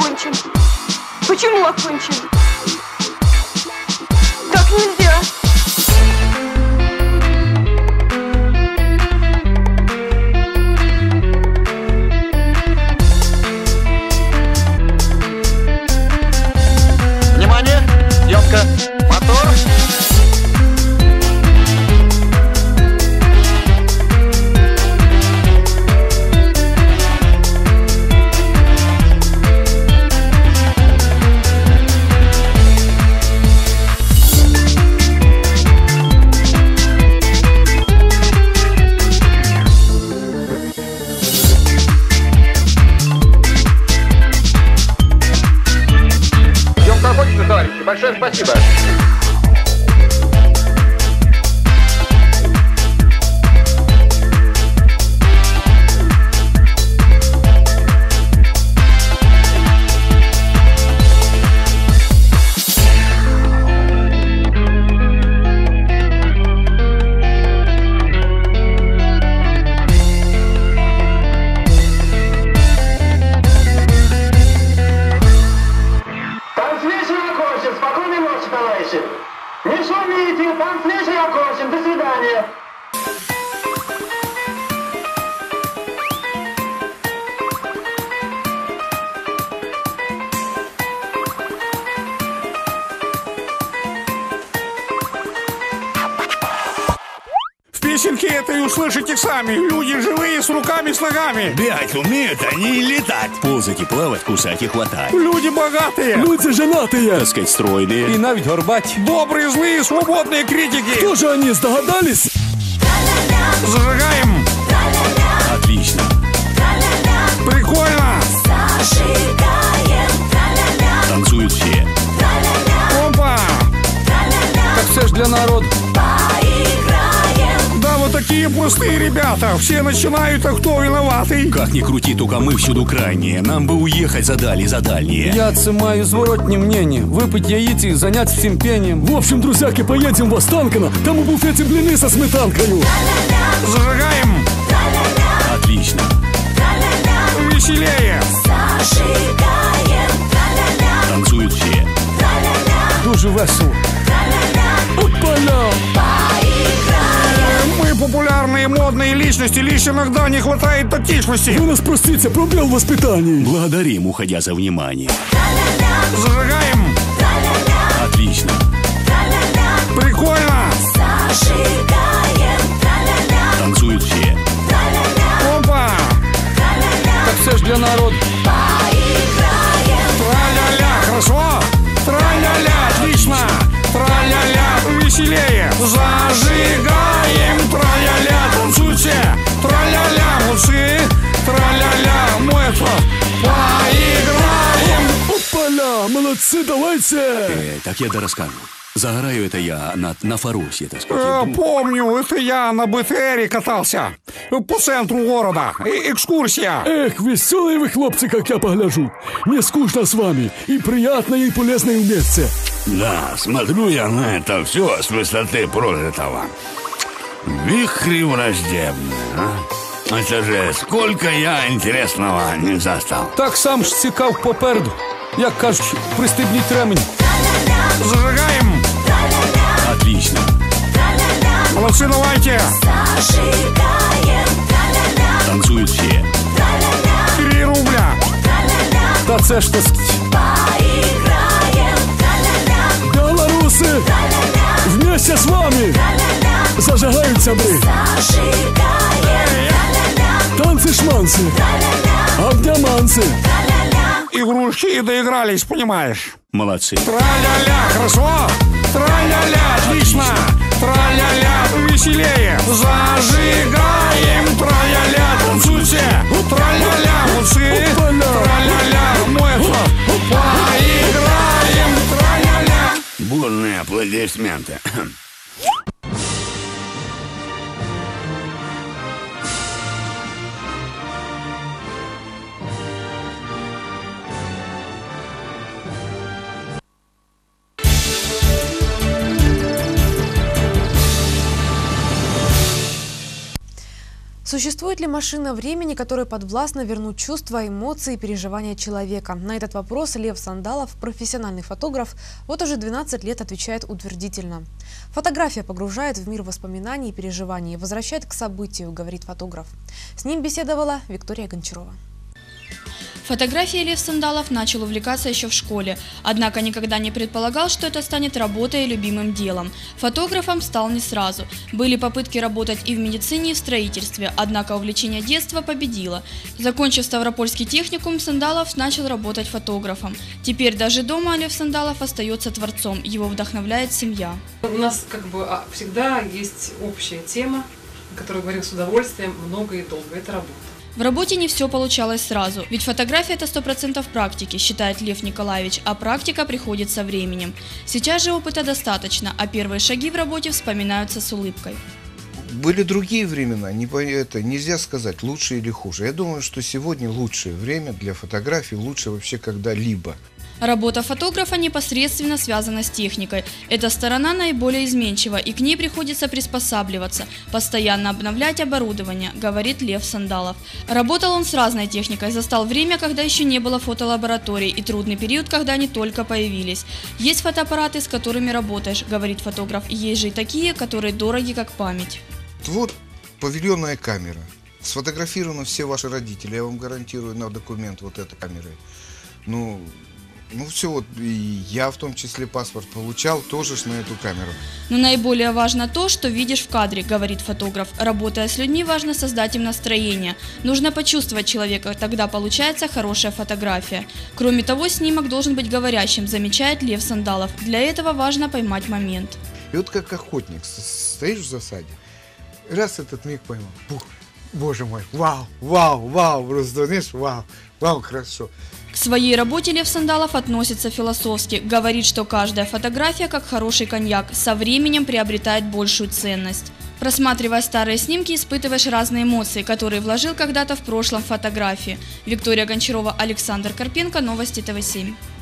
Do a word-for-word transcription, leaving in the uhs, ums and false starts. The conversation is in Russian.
окончен. Почему окончен? Так нельзя. Внимание! Съемка! Мотор! Большое спасибо. Не шумите, трансляция окончен. До свидания. В песенке этой услышите сами. Люди живые, с руками, с ногами. Бегать умеют они и летать. Ползать и плавать, кусать и хватать. Люди богатые. Люди женатые. Так сказать, стройные. И навіть горбать. Добрые, злые, свободные критики. Кто же они, здогадались? Зажигаем. Отлично. Прикольно. Танцуют все. Опа. Так все ж для народа. Да, вот такие простые ребята. Все начинают, а кто виноватый? Как ни крути, только мы всюду крайние. Нам бы уехать задали за дальние. Я це маю зворотні мнення. Випить яиці, занять всім пением. В общем, друзьяки, поедем в Останкино. Там у буфете блины со сметанкою. Зажигаем. Отлично. Веселее. Танцуют все. Дуже весело. Опаля! Мы популярные, модные личности. Лишь иногда не хватает тактичности. Вы нас простите, пробел в воспитании. Благодарим, уходя за внимание. Зажигаем. Отлично. Прикольно. Танцуют все. Опа. Так все ж для народа. Тра-ля-ля, хорошо. Тра-ля-ля, отлично. Тра-ля-ля, веселее. Зажигаем. Тра-ля-ля, танцуйте. Тра-ля-ля, молодцы. Тра-ля-ля, муэфа. Поиграем. Опаля, молодцы, давайте. Э, так я да расскажу. Загораю это я на, на Фаросе, так сказать. Э, помню, это я на бэ тэ эре катался. По центру города. Э, экскурсия. Эх, веселые вы хлопцы, как я погляжу. Не скучно с вами. И приятно, и полезно вместе. Да, смотрю я на это все с высоты прожитого. Вихри враждебные, а? Это же сколько я интересного не застал. Так сам ж цікав попереду. Як кажуть, пристебніть ремень. Зажигаем. Отлично. Молодцы, давайте. Танцуют все. Три рубля. Та це ж, так сказать. Белорусы, вместе с вами зажигаются мы. Танцы-шманцы, обняманцы. Игрушки доигрались, понимаешь? Молодцы. Тра-ля-ля, хорошо. Тра-ля-ля, отлично. Тра-ля-ля, веселее. Зажигаем. Тра-ля-ля, танцуйте. Тра-ля-ля, молодцы. Тра-ля-ля, муэфа. Поиграем. Тра-ля-ля. Бурные аплодисменты. Существует ли машина времени, которая подвластна вернуть чувства, эмоции и переживания человека? На этот вопрос Лев Сандалов, профессиональный фотограф, вот уже двенадцать лет отвечает утвердительно. Фотография погружает в мир воспоминаний и переживаний, возвращает к событию, говорит фотограф. С ним беседовала Виктория Гончарова. Фотографией Лев Сандалов начал увлекаться еще в школе, однако никогда не предполагал, что это станет работой и любимым делом. Фотографом стал не сразу. Были попытки работать и в медицине, и в строительстве, однако увлечение детства победило. Закончив Ставропольский техникум, Сандалов начал работать фотографом. Теперь даже дома Лев Сандалов остается творцом, его вдохновляет семья. У нас как бы всегда есть общая тема, о которой говорим с удовольствием, много и долго. Это работа. В работе не все получалось сразу, ведь фотография – это сто процентов практики, считает Лев Николаевич, а практика приходит со временем. Сейчас же опыта достаточно, а первые шаги в работе вспоминаются с улыбкой. Были другие времена, не, это, нельзя сказать, лучше или хуже. Я думаю, что сегодня лучшее время для фотографии, лучше вообще когда-либо. Работа фотографа непосредственно связана с техникой. Эта сторона наиболее изменчива, и к ней приходится приспосабливаться, постоянно обновлять оборудование, говорит Лев Сандалов. Работал он с разной техникой, застал время, когда еще не было фотолабораторий, и трудный период, когда они только появились. Есть фотоаппараты, с которыми работаешь, говорит фотограф, и есть же и такие, которые дороги как память. Вот павильонная камера. Сфотографированы все ваши родители, я вам гарантирую на документ вот этой камерой. Ну... Ну все, вот и я в том числе паспорт получал тоже ж на эту камеру. Но наиболее важно то, что видишь в кадре, говорит фотограф. Работая с людьми, важно создать им настроение. Нужно почувствовать человека, тогда получается хорошая фотография. Кроме того, снимок должен быть говорящим, замечает Лев Сандалов. Для этого важно поймать момент. И вот как охотник, стоишь в засаде, раз этот миг поймал, бух, боже мой, вау, вау, вау, просто, знаешь, вау, вау, хорошо. К своей работе Лев Сандалов относится философски. Говорит, что каждая фотография, как хороший коньяк, со временем приобретает большую ценность. Просматривая старые снимки, испытываешь разные эмоции, которые вложил когда-то в прошлом фотографии. Виктория Гончарова, Александр Карпенко, Новости тэ вэ семь.